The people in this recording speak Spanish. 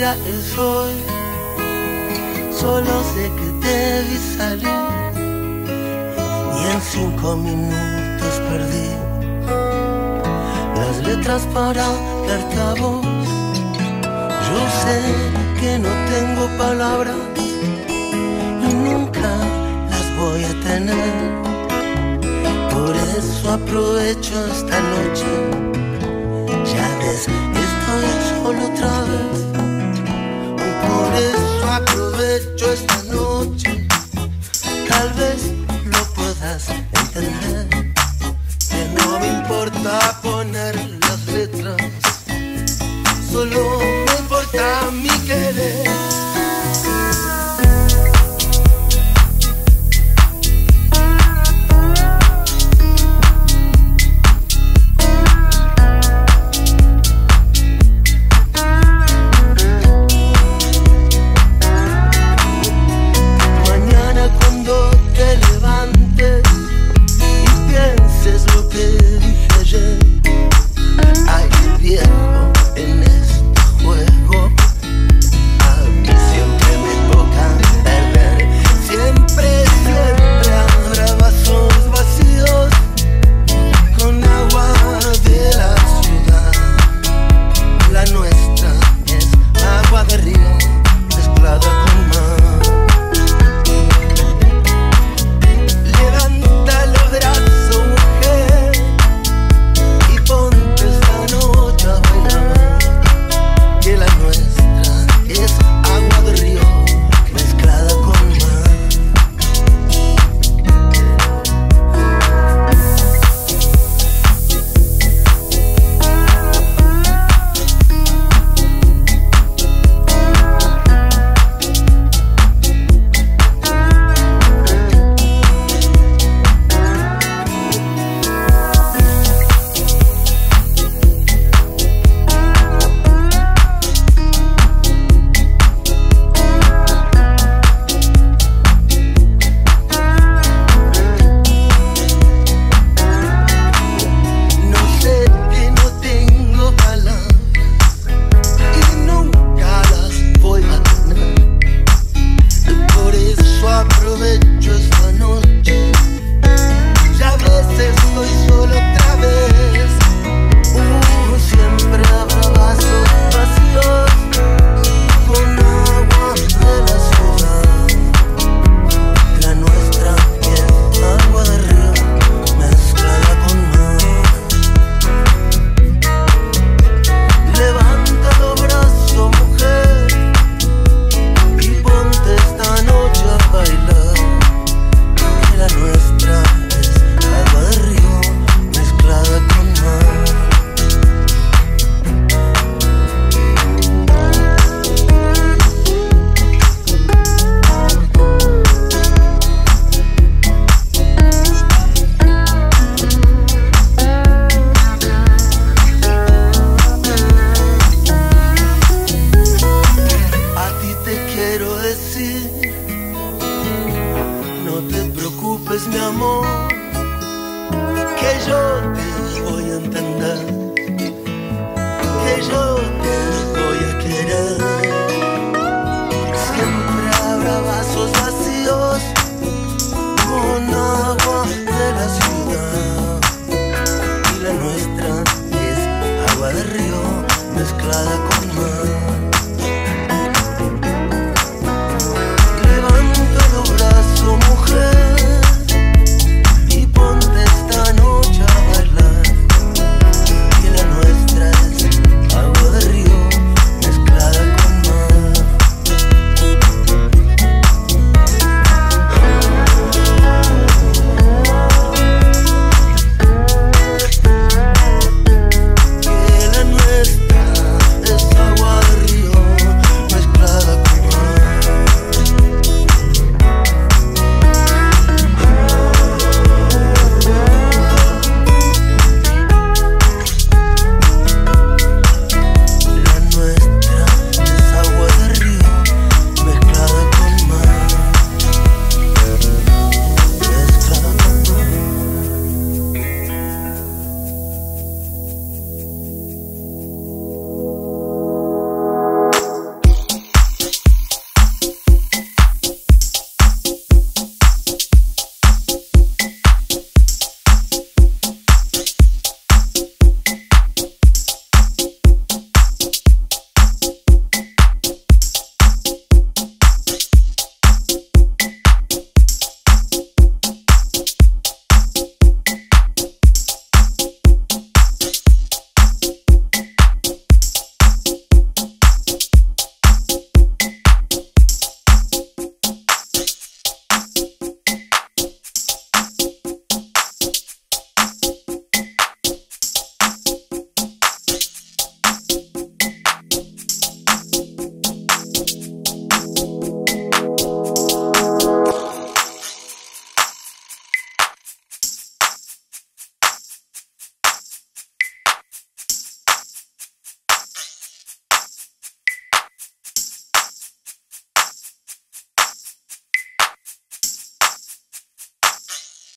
día es hoy, solo sé que te vi salir y en 5 minutos perdí las letras para darte a vos. Yo sé que no tengo palabras y nunca las voy a tener. Por eso aprovecho esta noche. Ya ves, estoy solo otra vez. Por eso aprovecho esta noche. Tal vez lo puedas entender, que no me importa poner las letras, solo me importa mi querer. No te preocupes, mi amor, que yo te voy a entender.